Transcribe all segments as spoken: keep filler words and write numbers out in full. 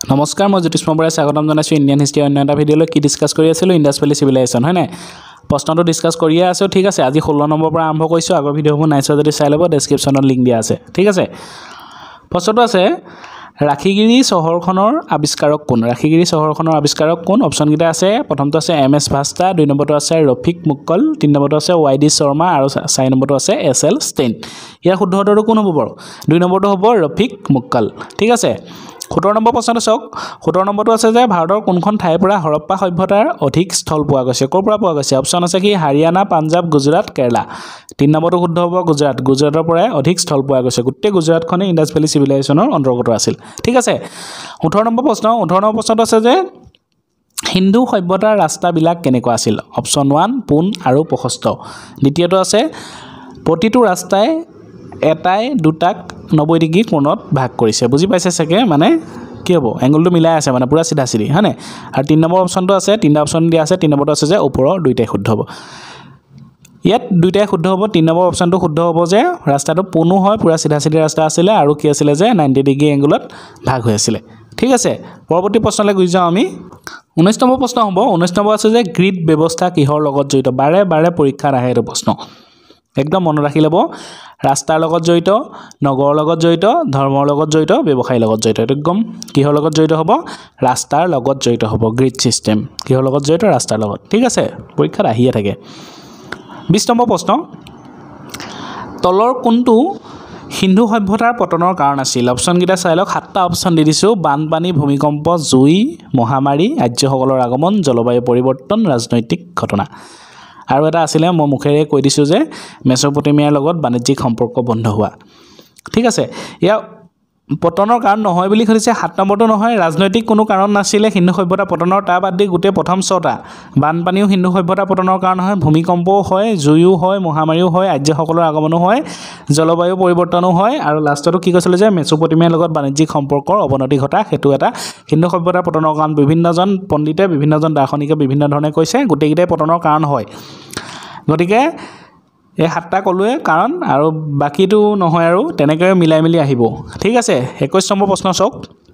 নমস্কাৰ মই জ্যোতিষ মহবৰাই স্বাগতম জনাইছো ইণ্ডিয়ান হিষ্ট্ৰী অন্য এটা ভিডিঅ'লৈ কি ডিসকাস কৰি আছিলো ইন্ডাছ ভেলী সিভিলাইজেশ্যন হয় নাই প্ৰশ্নটো ডিসকাস কৰিয়ে আছো ঠিক আছে আজি ষোল্ল নম্বৰ পৰা আৰম্ভ কৰিছো আগৰ ভিডিঅ'বোৰ নাইছো যদি চাই ল'ব ডেসক্ৰিপচনত লিংক দিয়া আছে ঠিক আছে প্ৰশ্নটো আছে ৰাখিগিৰি চহৰখনৰ আৱিষ্কাৰক কোন ৰাখিগিৰি চহৰখনৰ আৱিষ্কাৰক কোন অপচন গিটা আছে প্ৰথমটো আছে এম এছ ভাস্তা দুই নম্বৰটো আছে ৰফিক মুক্কল তিন নম্বৰটো আছে ওয়াই ডি শৰ্মা আৰু চাৰি নম্বৰটো আছে এছ এল ষ্টেইন ইয়াৰ শুদ্ধ উত্তৰটো কোন হ'ব বাৰু দুই নম্বৰটো হ'ব ৰফিক মুক্কল ঠিক আছে সোতৰ নম্বৰ প্ৰশ্নটো চাওক সোতৰ নম্বৰটো আছে যে ভাৰতৰ কোনখন ঠাইৰ পৰা হৰপ্পা সভ্যতাৰ অধিক স্থল পোৱা গৈছে ক'ৰ পৰা পোৱা গৈছে অপচন আছে কি হাৰিয়ানা পাঞ্জাব গুজৰাট কেৰালা তিন নম্বৰটো শুদ্ধ হ'ব গুজৰাট গুজৰাটৰ পৰা অধিক স্থল পোৱা গৈছে গোটেই গুজৰাটখনে ইন্ডাছ ভেলী সিভিলাইজেশ্যনৰ অন্তৰ্গত আছিল ঠিক আছে ওঠৰ নম্বৰ প্ৰশ্ন ওঠৰ নম্বৰ প্ৰশ্নটো আছে যে হিন্দু সভ্যতাৰ ৰাস্তাবিলাক কেনেকুৱা আছিল অপচন ওৱান পোন আৰু প্ৰশস্ত দ্বিতীয়টো আছে প্ৰতিটো ৰাস্তাই এটাই দুটাক নব্বৈ ডিগ্ৰী কোণত ভাগ কৰিছে বুজি পাইছে চাগে মানে কি হ'ব এংগলটো মিলাই আছে মানে পুৰা সিধা সিধি হয়নে আৰু তিন নম্বৰ অপচনটো আছে তিনটা অপচন দিয়া আছে তিন নম্বৰটো আছে যে ওপৰৰ দুইটাই শুদ্ধ হ'ব ইয়াত দুইটাই শুদ্ধ হ'ব তিন নম্বৰ অপচনটো শুদ্ধ হ'ব যে ৰাস্তাটো পোনো হয় পুৰা সিধা সিধি ৰাস্তা আছিল আৰু কি আছিল যে নব্বৈ ডিগ্ৰী এংগলত ভাগ হৈ আছিল ঠিক আছে পৰৱৰ্তী প্ৰশ্নলৈ গৈ যাওঁ আমি ঊনৈশ নম্বৰ প্ৰশ্ন হ'ব ঊনৈশ নম্বৰ আছে যে গ্ৰিড ব্যৱস্থা কিহৰ লগত জড়িত বাৰে বাৰে পৰীক্ষাত আহে এই প্ৰশ্ন একদম মনত ৰাখি ল'ব ৰাস্তাৰ লগত জড়িত নগৰৰ লগত জড়িত ধৰ্মৰ লগত জড়িত ব্যৱসায়ৰ লগত জড়িত একদম কিহৰ লগত জড়িত হ'ব ৰাস্তাৰ লগত জড়িত হ'ব গ্ৰিড সিস্টেম কিহৰ লগত জড়িত ৰাস্তাৰ লগত ঠিক আছে পৰীক্ষাত আহিয়ে থাকে বিশ নম্বৰ প্ৰশ্ন তলৰ কোনটো হিন্দু সভ্যতাৰ পতনৰ কাৰণ আছিল অপচন গিটা চাই লওক সাতটা অপচন দি দিছো বানপানী ভূমিকম্প জুই মহামাৰী আৰ্যসকলৰ আগমন জলবায়ু পৰিৱৰ্তন ৰাজনৈতিক ঘটনা আৰু এটা আছিলে মই মুখেৰে কৈ দিছো যে মেছোপটেমিয়াৰ লগত বাণিজ্যিক সম্পৰ্ক বন্ধ হোৱা ঠিক আছে ইয়া পতনৰ কাৰণ নহয় বুলি কৈছে সাত নম্বৰটো নহয় ৰাজনৈতিক কোনো কাৰণ নাছিলে হিন্দু সভ্যতা পতনৰ তা বাদ দি গোটেই প্ৰথম ছটা বানপানীও হিন্দু সভ্যতা পতনৰ কাৰণ হয় ভূমিকম্পও হয় জুইও হয় মহামাৰীও হয় আৰ্যসকলৰ আগমনো হয় জলবায়ু পৰিৱৰ্তনো হয় আৰু লাষ্টটো কি কৈছিল যে মেছোপটেমিয়াৰ লগত বাণিজ্যিক সম্পৰ্কৰ অৱনতি ঘটা হেতু এটা হিন্দু সভ্যতাৰ পতনৰ কাৰণ বিভিন্নজন পণ্ডিতে বিভিন্নজন দাৰ্শনিকে বিভিন্ন ধৰণে কৈছে গোটেইকেইটাই পতনৰ কাৰণ হয় গতিকে এই সাতটা কলোৱে কাৰণ আৰু বাকিটো নহয় আৰু তেনেকৈ মিলাই মিলি আহিব ঠিক আছে একৈশ নম্বৰ প্ৰশ্ন চাওক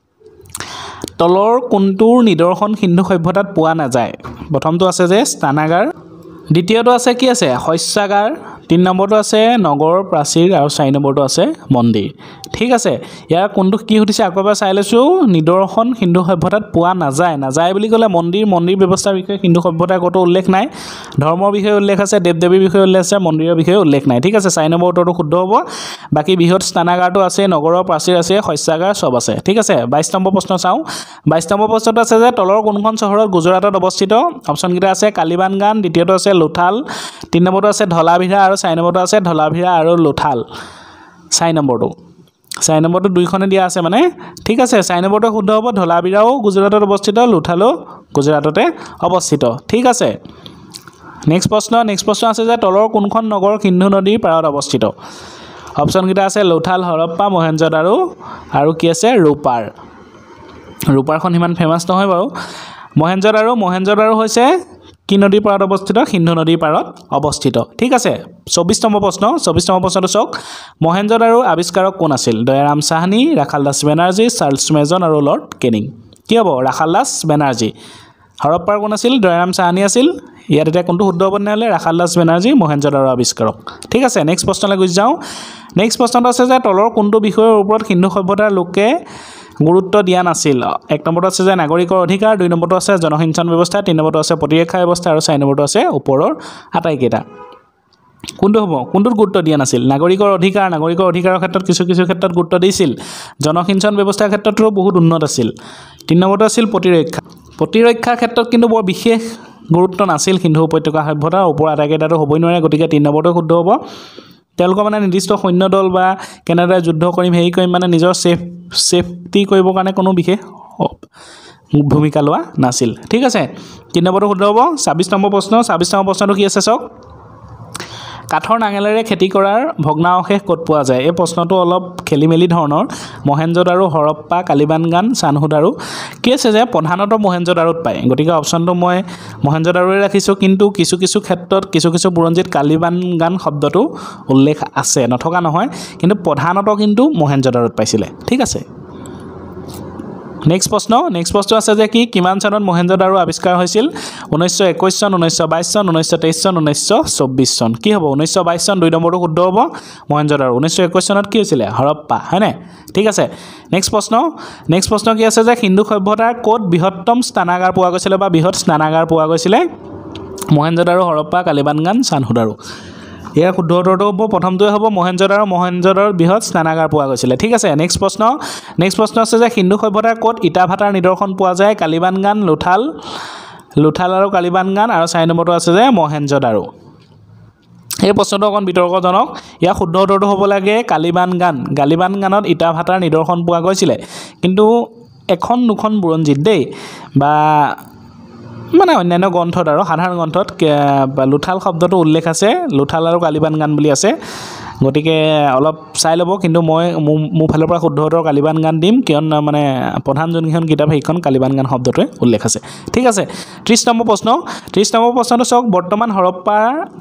তলৰ কোনটোৰ নিদৰ্শন হিন্দু সভ্যতাত পোৱা নাযায় প্ৰথমটো আছে যে স্নানাগাৰ দ্বিতীয়টো আছে কি আছে শস্যাগাৰ তিন নম্বৰটো আছে নগৰ প্ৰাচীৰ আৰু চাৰি নম্বৰটো আছে মন্দিৰ ঠিক আছে ইয়াৰ কোনটো কি সুধিছে আকবাৰ চাই লৈছো নিদৰ্শন হিন্দু সভ্যতাত পোৱা নাযায় নাযায় বুলি ক'লে মন্দিৰ মন্দিৰ ব্যৱস্থাৰ বিষয়ে হিন্দু সভ্যতাৰ কতো উল্লেখ নাই ধৰ্মৰ বিষয়ে উল্লেখ আছে দেৱ দেৱীৰ বিষয়ে উল্লেখ আছে মন্দিৰৰ বিষয়ে উল্লেখ নাই ঠিক আছে চাৰি নম্বৰ উত্তৰটো শুদ্ধ হ'ব বাকি বৃহৎ স্নানাগাৰটো আছে নগৰৰ প্ৰাচীৰ আছে শস্যাগাৰ সব আছে ঠিক আছে বাইশ নম্বৰ প্ৰশ্ন চাওঁ বাইশ নম্বৰ প্ৰশ্নটো আছে যে তলৰ কোনখন চহৰত গুজৰাটত অৱস্থিত অপচন গিটা আছে কালিবানগান দ্বিতীয়টো আছে লোথাল তিন নম্বৰটো আছে ধলাভিৰা আৰু চাৰি নম্বৰটো আছে ধলাভিৰা আৰু লোথাল চাৰি নম্বৰটো চাৰি নম্বৰটো দুইখনে দিয়া আছে মানে ঠিক আছে চাৰি নম্বৰটো শুদ্ধ হ'ব ধলাভিৰাও গুজৰাটত অৱস্থিত লোথালো গুজৰাটতে অৱস্থিত ঠিক আছে নেক্সট প্ৰশ্ন নেক্সট প্ৰশ্ন আছে যে তলৰ কোনখন নগৰ সিন্ধু নদীৰ পাৰত অৱস্থিত অপচন গিটা আছে লোথাল হৰপ্পা মহেঞ্জোদাৰো আৰু কি আছে ৰূপাৰ ৰূপাৰখন ইমান ফেমাছ নহয় বাৰু মহেঞ্জোদাৰো মহেঞ্জোদাৰো হৈছে কি নদীৰ পাৰত অৱস্থিত সিন্ধু নদীৰ পাৰত অৱস্থিত ঠিক আছে চৌবিশ নম্বৰ প্ৰশ্ন চৌবিশ নম্বৰ প্ৰশ্নটো চাওক মহেঞ্জোদাৰোৰ আৱিষ্কাৰক কোন আছিল দয়াৰাম সাহনী ৰাখাল দাস বেনাৰ্জী চাৰ্লছ মেজন আৰু লৰ্ড কেনিং কি হ'ব ৰাখাল দাস বেনাৰ্জী হৰপ্পাৰ কোন আছিল দয়াৰাম সাহনী আছিল ইয়াত এতিয়া কোনটো শুদ্ধ হ'ব নহ'লে ৰাখাল দাস বেনাৰ্জী মহেঞ্জোদাৰোৰ আৱিষ্কাৰক ঠিক আছে নেক্সট প্ৰশ্নলৈ গুচি যাওঁ নেক্সট প্ৰশ্নটো আছে যে তলৰ কোনটো বিষয়ৰ ওপৰত হিন্দু সভ্যতাৰ লোকে গুৰুত্ব দিয়া নাছিল এক নম্বৰটো আছে যে নাগৰিকৰ অধিকাৰ দুই নম্বৰটো আছে জনসিঞ্চন ব্যৱস্থা তিন নম্বৰটো আছে প্ৰতিৰক্ষা ব্যৱস্থা আৰু চাৰি নম্বৰটো আছে ওপৰৰ আটাইকেইটা কোনটো হ'ব কোনটোত গুৰুত্ব দিয়া নাছিল নাগৰিকৰ অধিকাৰ নাগৰিকৰ অধিকাৰৰ ক্ষেত্ৰত কিছু কিছু ক্ষেত্ৰত গুৰুত্ব দিছিল জনসিঞ্চন ব্যৱস্থাৰ ক্ষেত্ৰতো বহুত উন্নত আছিল তিন নম্বৰটো আছিল প্ৰতিৰক্ষা প্ৰতিৰক্ষাৰ ক্ষেত্ৰত কিন্তু বৰ বিশেষ গুৰুত্ব নাছিল সিন্ধু উপত্যকা সভ্যতাৰ ওপৰৰ আটাইকেইটাতো হ'বই নোৱাৰে গতিকে তিন নম্বৰটো শুদ্ধ হ'ব তেওঁলোকৰ মানে নিৰ্দিষ্ট সৈন্য দল বা কেনেদৰে যুদ্ধ কৰিম হেৰি কৰিম মানে নিজৰ সেফ সেফটি কৰিবৰ কাৰণে কোনো বিশেষ ভূমিকা লোৱা নাছিল ঠিক আছে তিন নম্বৰটো শুদ্ধ হ'ব ছাব্বিশ নম্বৰ প্ৰশ্ন ছাব্বিশ নম্বৰ প্ৰশ্নটো কি আছে চাওক কাঠৰ নাঙলেৰে খেতি কৰাৰ ভগ্নাৱশেষ ক'ত পোৱা যায় এই প্ৰশ্নটো অলপ খেলিমেলি ধৰণৰ মহেঞ্জোদাৰো হৰপ্পা কালিবানগান চানহুদাৰো কি আছে যে প্ৰধানতঃ মহেঞ্জোদাৰোত পায় গতিকে অপচনটো মই মহেঞ্জোদাৰোৰে ৰাখিছোঁ কিন্তু কিছু কিছু ক্ষেত্ৰত কিছু কিছু বুৰঞ্জীত কালিবানগান শব্দটো উল্লেখ আছে নথকা নহয় কিন্তু প্ৰধানতঃ কিন্তু মহেঞ্জোদাৰোত পাইছিলে ঠিক আছে নেক্সট প্ৰশ্ন নেক্সট প্ৰশ্ন আছে যে কি কিমান চনত মহেঞ্জোদাৰো আৱিষ্কাৰ হৈছিল ঊনৈছশ একৈছ চন ঊনৈছশ বাইছ চন ঊনৈছশ তেইছ চন ঊনৈছশ চৌব্বিছ চন কি হ'ব ঊনৈছশ বাইছ চন দুই নম্বৰটো শুদ্ধ হ'ব মহেঞ্জোদাৰো ঊনৈছশ একৈছ চনত কি হৈছিলে হৰপ্পা হয়নে ঠিক আছে নেক্সট প্ৰশ্ন নেক্সট প্ৰশ্ন কি আছে যে হিন্দু সভ্যতাৰ ক'ত বৃহত্তম স্নানাগাৰ পোৱা গৈছিলে বা বৃহৎ স্নানাগাৰ পোৱা গৈছিলে মহেঞ্জোদাৰো হৰপ্পা কালিবাংগান চানহুদাৰো ইয়াৰ শুদ্ধ উত্তৰটো হ'ব প্ৰথমটোৱে হ'ব মহেঞ্জোদাৰো মহেঞ্জোদাৰোৰ বৃহৎ স্নানাগাৰ পোৱা গৈছিলে ঠিক আছে নেক্সট প্ৰশ্ন নেক্সট প্ৰশ্ন আছে যে হিন্দু সভ্যতাৰ ক'ত ইটা ভাটাৰ নিদৰ্শন পোৱা যায় কালিবাংগান লুঠাল লুঠাল আৰু কালিবাংগান আৰু চাৰি নম্বৰটো আছে যে মহেঞ্জোদাৰো এই প্ৰশ্নটো অকণ বিতৰ্কজনক ইয়াৰ শুদ্ধ উত্তৰটো হ'ব লাগে কালিবাংগান কালিবাংগানত ইটা ভাটাৰ নিদৰ্শন পোৱা গৈছিলে কিন্তু এখন দুখন বুৰঞ্জীত দেই বা মানে অন্যান্য গ্ৰন্থত আৰু সাধাৰণ গ্ৰন্থত লুঠাল শব্দটো উল্লেখ আছে লুঠাল আৰু কালিবাংগান বুলি আছে গতিকে অলপ চাই ল'ব কিন্তু মই মোৰ ফালৰ পৰা শুদ্ধ উত্তৰ কালিবাংগান দিম কিয়নো মানে প্ৰধান যোনকেইখন কিতাপ সেইখন কালিবাংগান শব্দটোৱে উল্লেখ আছে ঠিক আছে ত্ৰিছ নম্বৰ প্ৰশ্ন ত্ৰিছ নম্বৰ প্ৰশ্নটো চাওক বৰ্তমান হৰপ্পা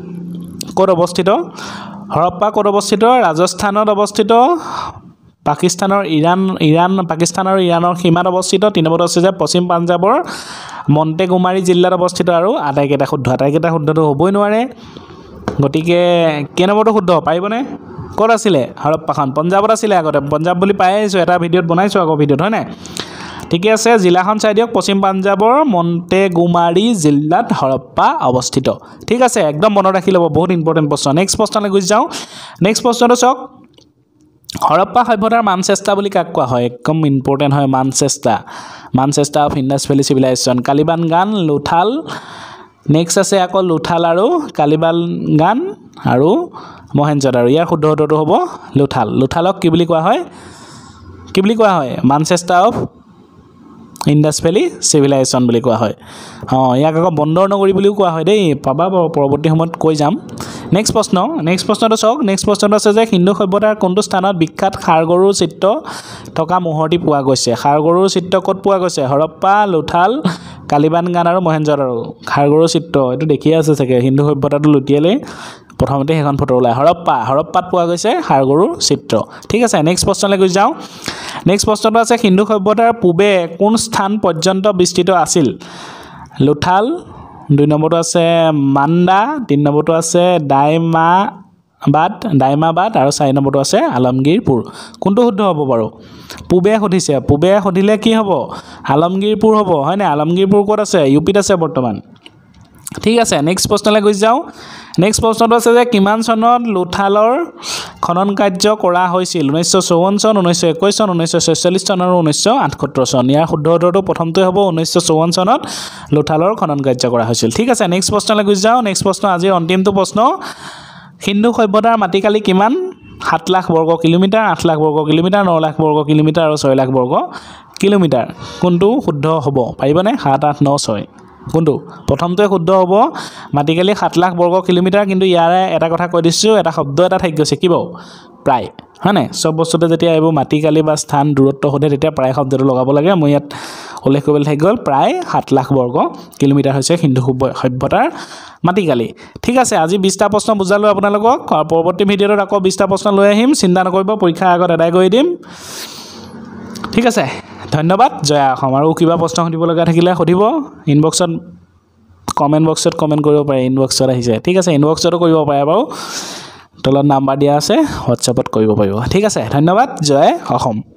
ক'ত অৱস্থিত হৰপ্পা ক'ত অৱস্থিত ৰাজস্থানত অৱস্থিত পাকিস্তানৰ ইৰাণ ইৰাণ পাকিস্তান আৰু ইৰাণৰ সীমাত অৱস্থিত তিনি নম্বৰটো আছে যে পশ্চিম পাঞ্জাৱৰ মণ্টেগোমাৰী জিলাত অৱস্থিত আৰু আটাইকেইটা শুদ্ধ আটাইকেইটা শুদ্ধটো হ'বই নোৱাৰে গতিকে কেই নম্বৰটো শুদ্ধ পাৰিবনে ক'ত আছিলে হৰপ্পাখন পঞ্জাৱত আছিলে আগতে পঞ্জাৱ বুলি পাই আহিছোঁ এটা ভিডিঅ'ত বনাইছোঁ আকৌ ভিডিঅ'ত হয় নাই ঠিকে আছে জিলাখন চাই দিয়ক পশ্চিম পাঞ্জাৱৰ মণ্টেগোমাৰী জিলাত হৰপ্পা অৱস্থিত ঠিক আছে একদম মনত ৰাখি ল'ব বহুত ইম্পৰ্টেণ্ট প্ৰশ্ন নেক্সট প্ৰশ্নলৈ গুচি যাওঁ নেক্সট প্ৰশ্নটো চাওক হৰপ্পা সভ্যতাৰ মানচেষ্টা বুলি কাক কোৱা হয় একদম ইম্পৰ্টেণ্ট হয় Manchester Manchester of Indus valley civilization Kalibangan Lothal next আছে আকৌ লুঠাল আৰু কালিবাংগান আৰু মহেঞ্জোদাৰো ইয়াৰ শুদ্ধ উত্তৰটো হ'ব লুঠাল লুঠালক কি বুলি কোৱা হয় কি বুলি কোৱা হয় Manchester of Indus valley civilization বুলি কোৱা হয় অঁ ইয়াক আকৌ বন্দৰ নগৰী বুলিও কোৱা হয় দেই পাবা পৰৱৰ্তী সময়ত কৈ যাম নেক্সট প্ৰশ্ন নেক্সট প্ৰশ্নটো চাওক নেক্সট প্ৰশ্নটো আছে যে হিন্দু সভ্যতাৰ কোনটো স্থানত বিখ্যাত ষাঁড়গৰুৰ চিত্ৰ থকা মূৰ্তি পোৱা গৈছে ষাঁড়গৰুৰ চিত্ৰ ক'ত পোৱা গৈছে হৰপ্পা লুঠাল কালিবাংগান আৰু মহেঞ্জোদাৰো ষাঁড়গৰুৰ চিত্ৰ এইটো দেখিয়ে আছে চাগে হিন্দু সভ্যতাটো লুটিয়ালে প্ৰথমতে সেইখন ফটো ওলায় হৰপ্পা হৰপ্পাত পোৱা গৈছে ষাঁড়গৰুৰ চিত্ৰ ঠিক আছে নেক্সট প্ৰশ্নলৈ গুচি যাওঁ নেক্সট প্ৰশ্নটো আছে হিন্দু সভ্যতাৰ পূবে কোন স্থান পৰ্যন্ত বিস্তৃত আছিল লুঠাল দুই নম্বৰটো আছে মাণ্ডা তিনি নম্বৰটো আছে দাইমাবাদ দাইমাবাদ আৰু চাৰি নম্বৰটো আছে আলমগীৰপুৰ কোনটো শুদ্ধ হ'ব বাৰু পূবে সুধিছে পূবে সুধিলে কি হ'ব আলমগীৰপুৰ হ'ব হয়নে আলমগীৰপুৰ ক'ত আছে ইউ পিত আছে বৰ্তমান ঠিক আছে নেক্সট প্ৰশ্নলৈ গুচি যাওঁ নেক্সট প্ৰশ্নটো আছে যে কিমান চনত লুঠালৰ খনন কাৰ্য কৰা হৈছিল ঊনৈছশ চৌৱন্ন চন ঊনৈছশ একৈছ চন ঊনৈছশ ছয়চল্লিছ চন আৰু ঊনৈছশ আঠসত্তৰ চন ইয়াৰ শুদ্ধ উত্তৰটো প্ৰথমটোৱে হ'ব ঊনৈছশ চৌৱন্ন চনত লুঠালৰ খনন কাৰ্য কৰা হৈছিল ঠিক আছে নেক্সট প্ৰশ্নলৈ গুচি যাওঁ নেক্সট প্ৰশ্ন আজিৰ অন্তিমটো প্ৰশ্ন হিন্দু সভ্যতাৰ মাটিকালি কিমান সাত লাখ বৰ্গ কিলোমিটাৰ আঠ লাখ বৰ্গ কিলোমিটাৰ ন লাখ বৰ্গ কিলোমিটাৰ আৰু ছয় লাখ বৰ্গ কিলোমিটাৰ কোনটো শুদ্ধ হ'ব পাৰিবনে সাত আঠ ন ছয় কোনটো প্ৰথমটোৱে শুদ্ধ হ'ব মাটিকালি সাত লাখ বৰ্গ কিলোমিটাৰ কিন্তু ইয়াৰে এটা কথা কৈ দিছোঁ এটা শব্দ এটা থাকি গৈছে কি বাৰু প্ৰায় হয় নাই চব বস্তুতে যেতিয়া এইবোৰ মাটিকালি বা স্থান দূৰত্ব সোধে তেতিয়া প্ৰায় শব্দটো লগাব লাগে মই ইয়াত উল্লেখ কৰিবলৈ থাকি গ'ল প্ৰায় সাত লাখ বৰ্গ কিলোমিটাৰ হৈছে হিন্দু সভ্যতাৰ মাটিকালি ঠিক আছে আজি বিছটা প্ৰশ্ন বুজালোঁ আপোনালোকক পৰৱৰ্তী ভিডিঅ'ত আকৌ বিছটা প্ৰশ্ন লৈ আহিম চিন্তা নকৰিব পৰীক্ষাৰ আগত আদায় কৰি দিম ঠিক আছে ধন্যবাদ জয় অসম আৰু কিবা প্ৰশ্ন সুধিব লগা থাকিলে সুধিব ইনবক্সত কমেণ্ট বক্সত কমেণ্ট কৰিব পাৰে ইনবক্সত আহিছে ঠিক আছে ইনবক্সতো কৰিব পাৰে বাৰু তলত নাম্বাৰ দিয়া আছে হোৱাটছএপত কৰিব পাৰিব ঠিক আছে ধন্যবাদ জয় অসম